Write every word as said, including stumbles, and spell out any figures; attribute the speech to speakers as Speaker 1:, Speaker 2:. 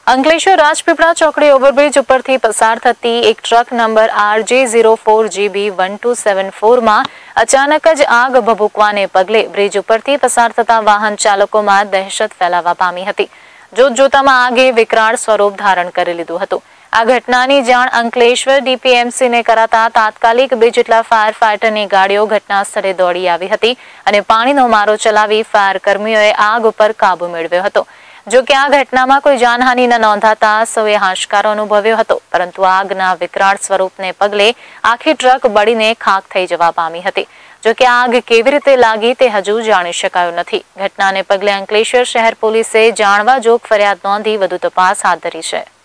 Speaker 1: અંકલેશ્વર રાજપીપળા ચોકડી ઓવરબ્રિજ ઉપરથી પસાર થતી એક truck number R J zero four G B one two seven ફોરમાં અચાનક જ આગ ભભૂકવાને પગલે બ્રિજ ઉપરથી પસાર થતા વાહન ચાલકોમાં દહેશત ફેલાવા પામી હતી। જોતજોતામાં આગે વિકરાળ સ્વરૂપ ધારણ કરી લીધું હતું। આ ઘટનાની જાણ Ankleshwar D P M C ને કરાતા તાત્કાલિક બે જેટલા ફાયર ફાઈટરની ગાડીઓ ઘટના સ્થળે દોડી આવી હતી અને પાણીનો મારો ચલાવી ફાયર કર્મીઓએ આગ ઉપર કાબુ મેળવ્યો હતો। જો કે આ ઘટનામાં કોઈ જાનહાનિ ન નોંધાતા સૌએ હાશકારો અનુભવ્યો હતો, પરંતુ આગના વિકરાળ સ્વરૂપને પગલે આખી ટ્રક બળીને ખાખ થઈ જવા પામી હતી। જો કે આગ કેવી રીતે લાગી તે હજુ જાણી શકાયું નથી। ઘટનાને પગલે અંકલેશ્વર શહેર પોલીસે જાણવા જોગ ફરિયાદ નોંધી વધુ તપાસ હાથ ધરી છે।